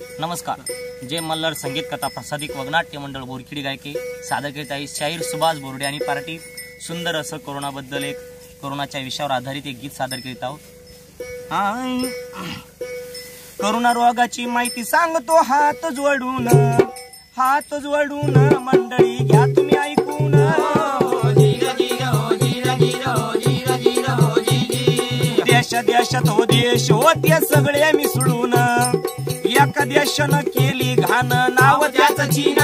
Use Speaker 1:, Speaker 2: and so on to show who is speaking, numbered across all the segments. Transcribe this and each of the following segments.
Speaker 1: नमस्कार. जय मल्हार संगीत कथा प्रसादिक वगनाट्य मंडळ बोरखिडी गायके सादर करीत आहे शाहीर सुभाष बोर्डे आणि पार्टी. सुंदर असं कोरोनाबद्दल एक कोरोनाच्या विषयावर आधारित एक गीत सादर करीत आहोत. कोरोना रोगाची माहिती सांगतो हात जोडून मंडळी घ्या तुम्ही ऐकून. देश तो देश होते सगळे मिसळून एका देशानं केली घाण नाव त्याच चीन.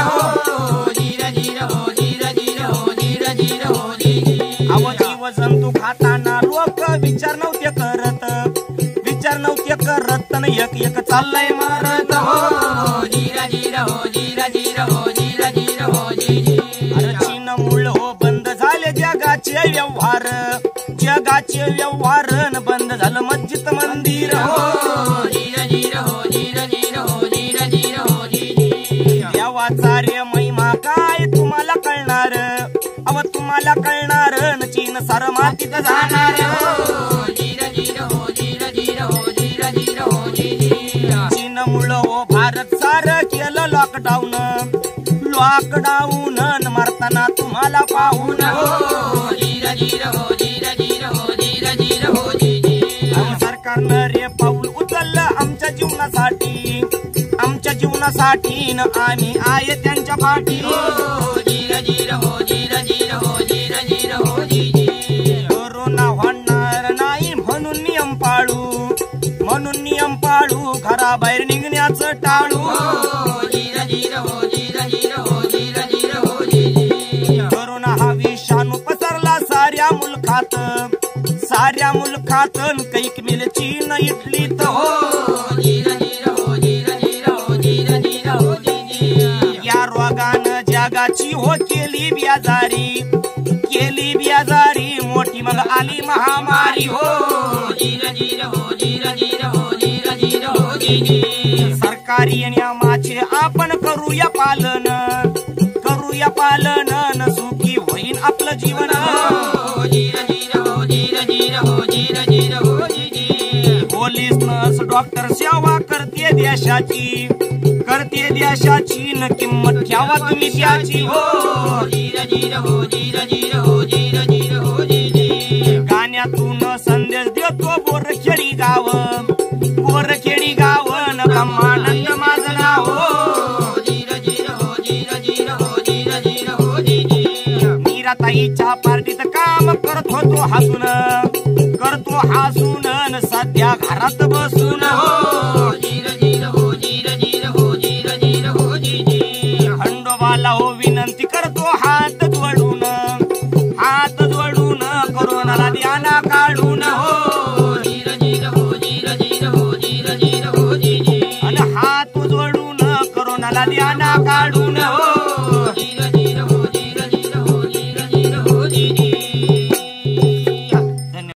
Speaker 1: जीव जंतू खाताना लोक विचार नव्हते करत न एक चाललंय मारत. चीन मूळ हो बंद झाले जगाचे व्यवहार बंद झालं मस्जिद मंदिर. देवाचा रे महिमा काय तुम्हाला कळणार न चीन सार मातीत जाणार. चीन मुळ हो भारत सार केलं लॉकडाऊन मारताना तुम्हाला पाहून. सरकारनं रे पाऊल उचललं आमच्या जीवनासाठी न आम्ही आहे त्यांच्या पाठी. कोरोना होणार नाही म्हणून नियम पाळू घराबाहेर निघण्याचं टाळू. कोरोना हा विषाणू पसरला साऱ्या मुलखात कैक मिल चीन इटलीत. या रोगानं जगाची हो केली बेजारी मोठी मग आली महामारी हो. सरकारी नियमाचे आपण करूया पालन सुखी होईन आपलं जीवन. पोलीस नर्स डॉक्टर सेवा करते देशाची न किंमत ठेवा तुम्ही त्याची हो. गाण्यातून संदेश देतो बोरखेडी गाव न ब्रह्मानंद माझं नाव. मीराताईच्या पार्टीत काम करतो हसून न सध्या घरात बसून हो.